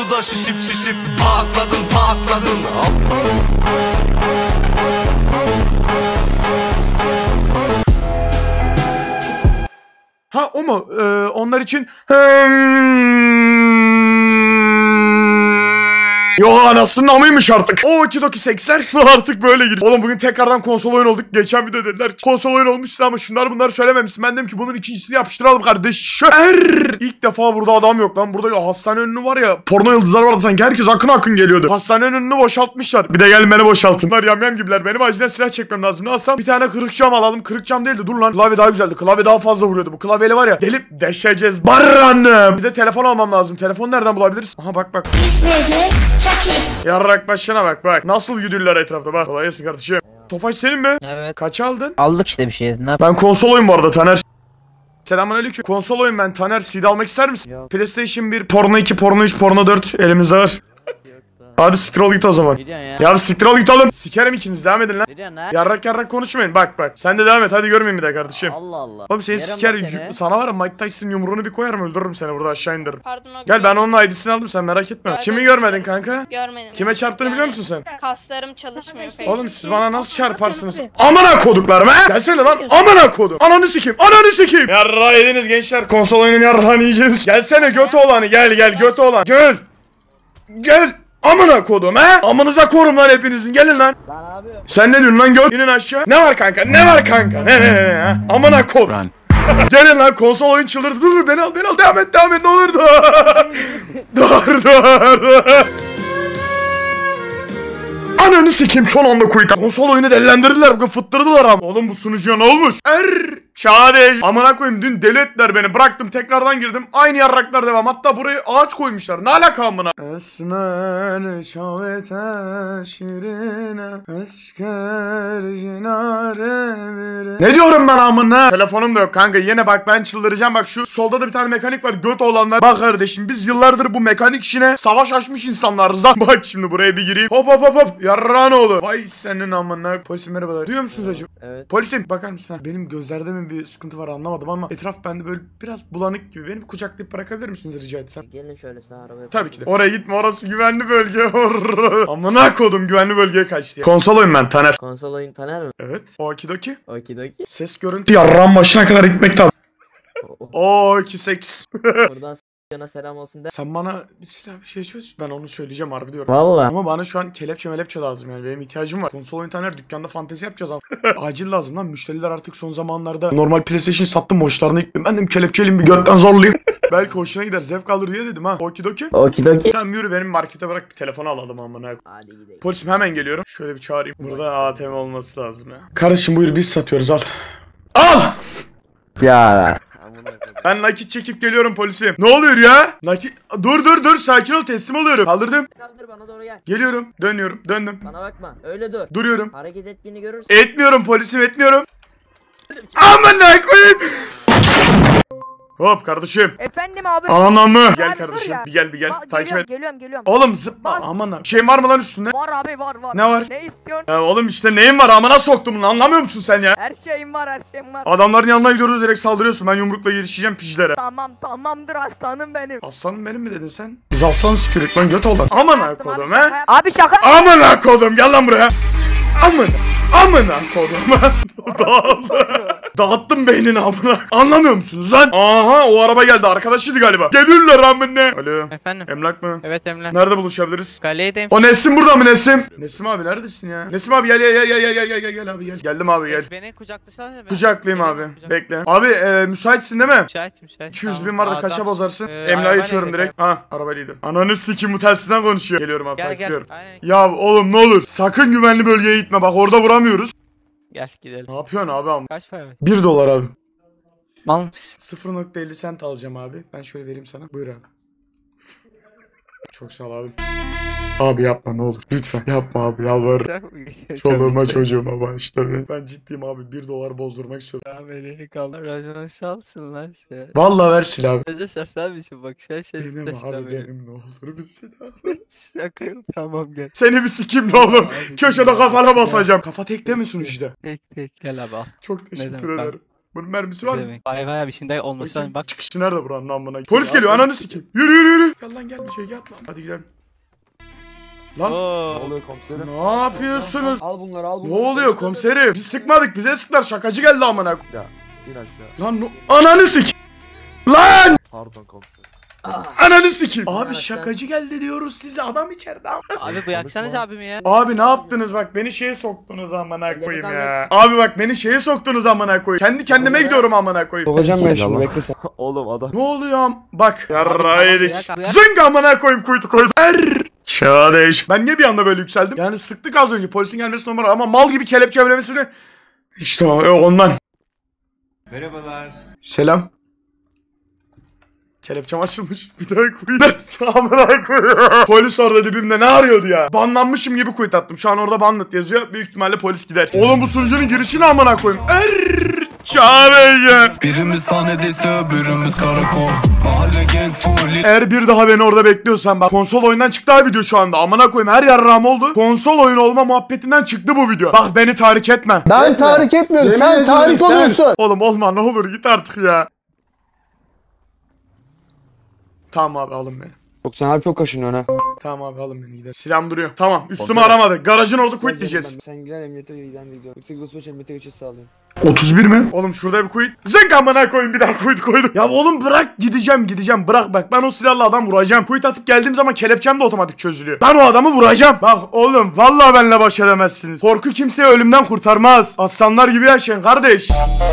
suda şişip şişip patladın. Ha o mu? Onlar için... Yo anasının amıymış artık. O okidoki seksler artık böyle giriyor. Oğlum bugün tekrardan konsol oyun olduk. Geçen video dediler ki konsol oyun olmuşsun ama bunları söylememişsin. Ben dedim ki bunun ikincisini yapıştıralım kardeş. İlk defa burada adam yok lan. Burada hastane önünü var ya. Porno yıldızlar vardı sanki. Herkes akın geliyordu. Hastanenin önünü boşaltmışlar. Bir de gelin beni boşaltın. Bunlar yamyam gibiler. Benim acilen silah çekmem lazım. Ne alsam? Bir tane kırık cam alalım. Kırık cam değildi. Dur lan. Klavye daha güzeldi. Klavye daha fazla vuruyordu. Bu klavyeyle var ya. Delip deşeceğiz. Barranım. Bir de telefon almam lazım. Telefonu nereden bulabiliriz? Aha bak. Yarrak başına bak. Nasıl gidiyorlar etrafta bak. Kolay gelsin kardeşim. Tofaş senin mi? Evet. Kaç aldın? Aldık işte bir şey. Ne Ben konsol oyun bu arada Taner. Selamünaleyküm. Konsol oyun ben Taner. CD almak ister misin? Yok. PlayStation 1, Porno 2, Porno 3, Porno 4 elimizde var. Hadi siktir ol git o zaman. Gidiyorsun ya. Ya siktir ol git oğlum. Sikerim ikiniz devam edin lan. Gidiyorsun ha. Yarrak konuşmayın bak. Sen de devam et hadi görmeyeyim bir de kardeşim. Allah Allah. Oğlum seni Yerim siker bak seni. sana var ya Mike Tyson yumruğunu bir koyarım öldürürüm seni burada aşağı indiririm. Pardon o Gel ben onun ID'sini aldım sen merak etme. Gördüm. Kimi görmedin kanka? Görmedim. Kime çarptığını biliyor musun sen? Kaslarım çalışmıyor pek. Oğlum siz bana nasıl çarparsınız? Amına koduklarım he? Gelsene lan amına kodum. Ananı sikeyim. Yarra yediniz gençler konsol oyunun yarrağını yiyeceğiz. Gelsene götü olanı gel götü olan. Gel. Amına kodum he? Amınıza korum lan hepinizin gelin lan. Sen ne diyorsun lan göt? İnin aşağı. Ne var kanka? Ne ha? Amına kodum. Gelin lan konsol oyun çıldırdı. Dur beni al devam et ne olur dur. Ananı sikeyim son anda koydu. Konsol oyunu delilendirdiler bugün fıttırdılar ama. Oğlum bu sunucuya ne olmuş? Şahane. Amına koyayım dün deli ettiler beni. Bıraktım tekrardan girdim. Aynı yarraklar devam. Hatta buraya ağaç koymuşlar. Ne alaka amına? Esmer şavete şirine esker jinare. Ne diyorum ben amına? Telefonum da yok kanka. Yine bak ben çıldıracağım. Bak şu solda da bir tane mekanik var. Göt olanlar. Bak kardeşim biz yıllardır bu mekanik işine savaş açmış insanlarız. Bak şimdi buraya bir gireyim. Hop. Yarrağın oğlu. Vay senin amına. Polisim merhabalar. Duyuyor musunuz acaba? Evet. Polisim bakar mısın? Benim gözlerde mi bir sıkıntı var anlamadım ama etraf bende böyle biraz bulanık gibi. Beni kucaklayıp bırakabilir misiniz rica etsem? Gelin şöyle sağ arabaya. Tabii ki de. Oraya gitme orası güvenli bölge. Amına kodum güvenli bölgeye kaçtı ya. Konsol oyun ben Taner. Konsol oyun Taner mi? Evet. Okidoki. Okidoki. Ses görüntü yarrağın başına kadar gitmekte. Okiseks. Buradan s***yana selam olsun de. Sen bana bir silah bir şey çöz. Ben onu söyleyeceğim harbi diyorum. Valla. Ama bana şu an kelepçe lazım yani. Benim ihtiyacım var. Konsol oyun Taner dükkanda fantezi yapacağız abi. Acil lazım lan. Müşteriler artık son zamanlarda normal PlayStation sattım boşlarına yıktım. Ben de kelepçeliyim bir götten zorlayayım. Belki hoşuna gider zevk alır diye dedim ha. Okidoki. Okidoki. Tamam yürü benim markete bırak bir telefonu alalım amına. Hadi gidelim. Polisim hemen geliyorum. Şöyle bir çağırayım. Burada ATM olması lazım ya. Kardeşim buyur biz satıyoruz al. Al! Ya. Ben nakit çekip geliyorum polisim. Ne oluyor ya? Nakit... Dur sakin ol teslim oluyorum. Kaldırdım. Kaldır bana doğru gel. Geliyorum. Döndüm. Bana bakma. Öyle dur. Duruyorum. Hareket ettiğini görürsün. Etmiyorum polisim etmiyorum. Amına koyayım. Hop kardeşim. Efendim abi. Anamı. Abi Gel dur kardeşim. ya. Bir gel. Takip et. Geliyorum. Oğlum zıpla. Bas. Aman ha. Bir şey var mı lan üstünde? Var abi var. Ne var? Ne istiyorsun? Ya oğlum işte neyin var amına soktum bunu anlamıyor musun sen ya? Her şeyim var. Adamların yanına gidiyoruz direkt saldırıyorsun. Ben yumrukla girişeceğim pijlere. Tamamdır aslanım benim. Aslanım benim mi dedin sen? Biz aslan sikürük lan göt oğlan. Amına kodum he? Abi şaka. Amına kodum gel lan buraya. Amına kodum. Dağıttım beynini amına. Anlamıyor musunuz lan? Aha o araba geldi arkadaşıydı galiba. Geliyorlar amına. Alo. Efendim? Emlak mı? Evet Emre. Nerede buluşabiliriz? Galeyedeyim. O Nesim burada mı Nesim? Nesim abi neredesin ya? Nesim abi gel abi gel. Geldim abi gel. Beni kucaklasana. Kucaklayayım abi. Bekle. Abi müsaitsin değil mi? Müsait. 200 bin var da kaça bozarsın? Emlak'ı arabayla açıyorum gidelim. direkt. Ha arabayla gidiyorum. Ananı sikim bu telsizden konuşuyor. Geliyorum abi Gel. takılıyorum. Aynen. Ya oğlum ne olur sakın güvenli bölgeye gitme bak orada vuramıyoruz. Gel gidelim. Ne yapıyorsun abi ama? Kaç para ver? 1 dolar abi. Mal mısın? 0.50 sent alacağım abi. Ben şöyle vereyim sana. Buyur abi. Çok sağ ol abi. Abi yapma ne olur. Lütfen yapma abi yalvarırım. Çoluğuma çocuğuma bağışla beni. Ben ciddiyim abi 1 dolar bozdurmak istiyorum. Ya beni kaldır. Racon şalsın lan sen. Vallahi ver silah abi. Racon şalsın misin bak sen Benim abi benim ne olur bir silah. Şaka yok tamam gel. Seni bir sikim ne oğlum. Köşede kafana basacağım. Kafa tekle misin işte? Tek gel abi al. Çok teşekkür demek abi? ederim. Bunun mermisi var mı? Demek. Vay abi şimdi olmasa Bakayım. bak. Çıkışı nerede buranın amına? Polis geliyor ananı sikeyim. Yürü yürü yürü. Gel lan gel bir şey yat lan. Hadi gidelim. Lan Oo. oluyor komiserim? ne yapıyorsunuz? Al bunları al Ne bunları. oluyor komiserim? Biz sıkmadık bize sıktılar şakacı geldi amına. Ya in aşağı. Lan ananı sik. Lan Pardon komiserim. ananı sikeyim. Abi Arkadaşlar. şakacı geldi diyoruz size adam içeride. Abi bıraksanız abimi ya. Abi ne yaptınız bak beni şeye soktunuz amına Ellerini koyayım kaldır. ya. Abi bak beni şeye soktunuz amına koyayım. Kendi kendime gidiyorum amına koyayım. Sokacağım ben şimdi bekle sen. Oğlum adam. Ne oluyor bak. tamam, Yarraydık. bırak. Zınk amına koyayım kuytu koydum. Çağdaş. Ben niye bir anda böyle yükseldim? Yani sıktık az önce polisin gelmesi normal ama mal gibi kelepçe evlemesini. İşte ondan. Merhabalar. Selam. Kelepçem açılmış. Bir daha kuyut. Amına koyuyor. Polis orada dibimde ne arıyordu ya? Banlanmışım gibi kuyut attım. Şu an orada banlık yazıyor. Büyük ihtimalle polis gider. Oğlum bu sunucunun girişini amına koyayım. Çağıracağım. Birimiz sahnedeyse öbürümüz karakol. Mahalle gang full. Eğer bir daha beni orada bekliyorsan bak konsol oyundan çıktı ha video şu anda. Amına koyayım her yarrağım oldu. Konsol oyunu olma muhabbetinden çıktı bu video. Bak beni tahrik etme. Ben tahrik etmiyorum. Sen tahrik oluyorsun. Oğlum olma ne olur git artık ya. Tamam abi alın beni. Yok sen abi çok kaşınıyorsun ha. Tamam abi alın beni gidelim. Silahım duruyor. Tamam üstümü aramadı. Garajın orada quit diyeceğiz. Sen gel emniyete giden de gidiyorum. Yüksek dostu emniyete geçiş sağlıyorum. 31 mi? Oğlum şurada bir quit. Zınk amına koyayım bir daha quit koydum. Ya oğlum bırak gideceğim bırak bak ben o silahla adam vuracağım. Quit atıp geldiğim zaman kelepçem de otomatik çözülüyor. Ben o adamı vuracağım. Bak oğlum vallahi benimle baş edemezsiniz. Korku kimseyi ölümden kurtarmaz. Aslanlar gibi yaşayın kardeş.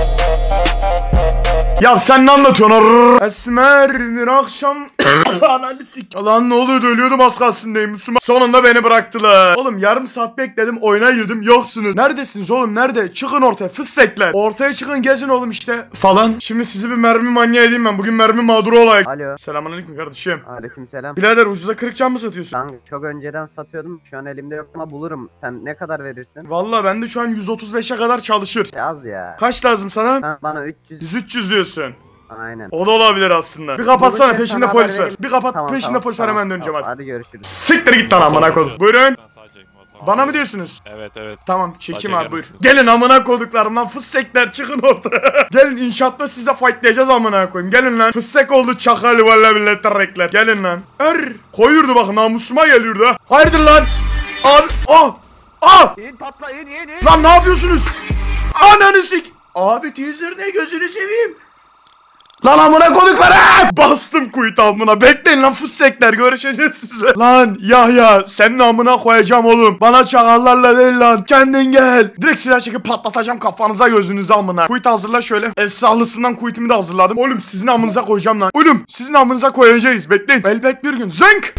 Ya sen ne anlatıyorsun? Esmer bir akşam ananı sik. Lan ne oluyordu ölüyordum az kalsın neyim Müslüman. Sonunda beni bıraktılar. Oğlum yarım saat bekledim oyuna girdim yoksunuz. Neredesiniz oğlum nerede? Çıkın ortaya fıssekler. Ortaya çıkın gezin oğlum işte falan. Şimdi sizi bir mermi manyağı edeyim ben. Bugün mermi mağduru olayım. Alo. Selamünaleyküm kardeşim. Aleykümselam. Birader ucuza kırık cam mı satıyorsun? Ben çok önceden satıyordum. Şu an elimde yok ama bulurum. Sen ne kadar verirsin? Vallahi bende şu an 135'e kadar çalışır. Az ya. Kaç lazım sana? Ha, bana 300. 100-300 diyorsun. Aynen. O da olabilir aslında. Bir kapatsana Bulurken peşinde sana polis haber var. veririm. Bir kapat Tamam, peşinde tamam, polis var tamam, hemen döneceğim tamam. hadi. Hadi görüşürüz. Siktir git lan amına koydum. Buyurun. Bana mı diyorsunuz? Evet evet. Tamam çekeyim Sadece abi buyur. gelmişsiniz. Gelin amına koyduklarım lan fıssekler çıkın ortaya. Gelin inşaatta sizle fightlayacağız amına koyayım. Gelin lan fıstek oldu çakalı valla milletler rekler. Gelin lan. Koyurdu bak namusuma geliyordu ha. Hayırdır lan? Abi İn patla in. Lan ne yapıyorsunuz? Ananı sik. Abi teaser ne gözünü seveyim. Lan amına koyduklarım. Bastım kuyut amına. Bekleyin lan fıssekler görüşeceğiz sizle. Lan Yahya senin amına koyacağım oğlum. Bana çakallarla değil lan. Kendin gel. Direkt silah çekip patlatacağım kafanıza gözünüze amına. Kuyut hazırla şöyle. Esrarlısından kuyutumu da hazırladım. Oğlum sizin amınıza koyacağım lan. Oğlum sizin amınıza koyacağız. Bekleyin. Elbet bir gün. Zınk.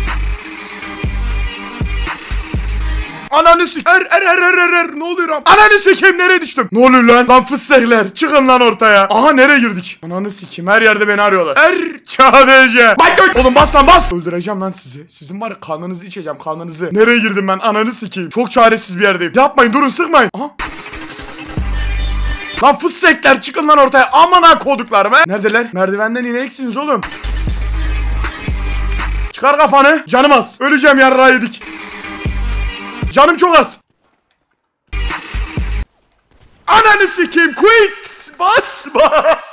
Ananı sik. Ne oluyor lan? Ananı sikeyim nereye düştüm? Ne oluyor lan? Lan fıssekler. Çıkın lan ortaya. Aha nereye girdik? Ananı sikeyim her yerde beni arıyorlar. Çadece. Bak oğlum bas lan bas. Öldüreceğim lan sizi. Sizin var ya kanınızı içeceğim kanınızı. Nereye girdim ben? Ananı sikeyim. Çok çaresiz bir yerdeyim. Yapmayın durun sıkmayın. Aha. Lan fıssekler çıkın lan ortaya. Amına koduklarım he. Neredeler? Merdivenden ineksiniz oğlum. Çıkar kafanı. Canım az. Öleceğim yarrağı yedik. Canım çok az. Ananı sikeyim quit. Basma.